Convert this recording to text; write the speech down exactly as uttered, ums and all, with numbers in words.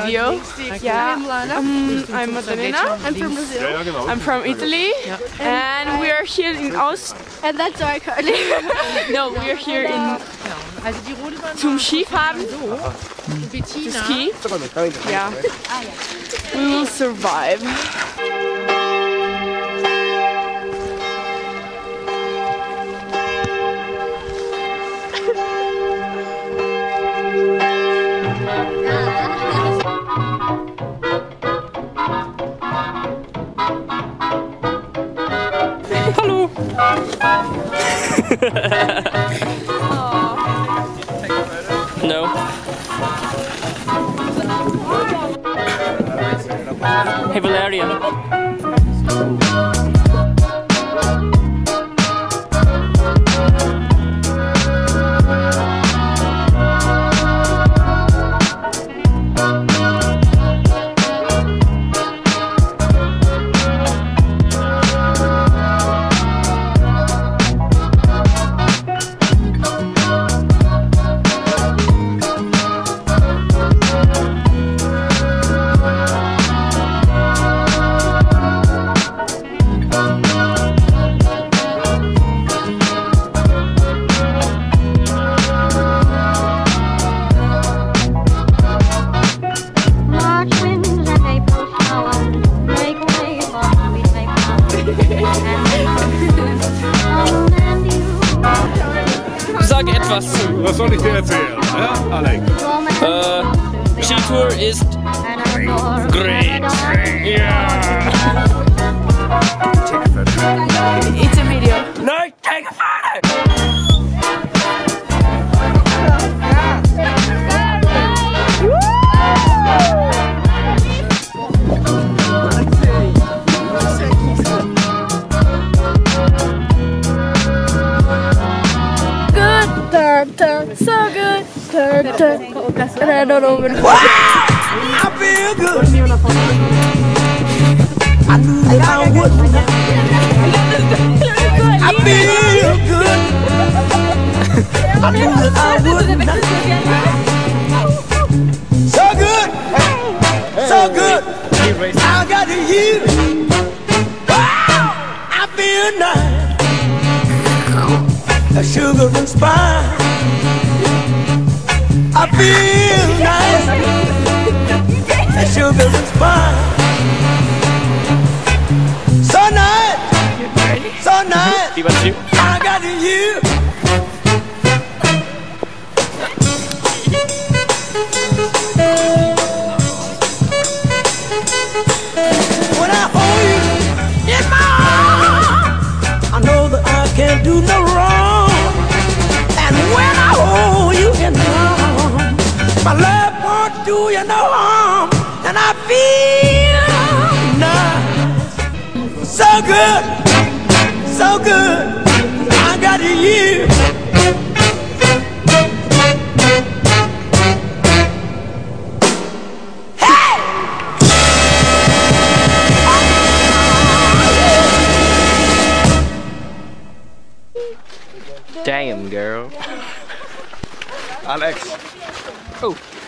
video. Yeah, um, I'm Madalena. I'm from Brazil. I'm from Italy. And we are here in Ost. And that's our car. No, we are here in zum Skifahren. To ski. Yeah. We will survive. Hallo. No. Hey Valeria. Sag etwas zu. Was soll ich dir erzählen? Ja, Alex? Äh, Skitour ist great. Yeah. It's a video. Nein, take a photo. Turn, turn, so good. Turn, turn. And I don't know when. I feel good. I knew that I would. I feel good. I knew that I would. So good. So good. I got you. Wow. I feel nice. A sugar and spice. I feel nice. A sugar and spice. So nice. So nice. I got you. When I hold you in my arms, I know that I can't do no wrong. When I hold you in my arms, my love won't do you no harm, and I feel nice. So good, so good, I got you. Hey! Damn, girl. Alex. Oh.